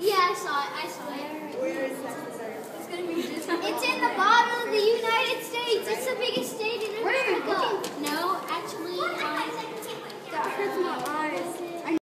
Yeah, I saw it. Where is that? It's in the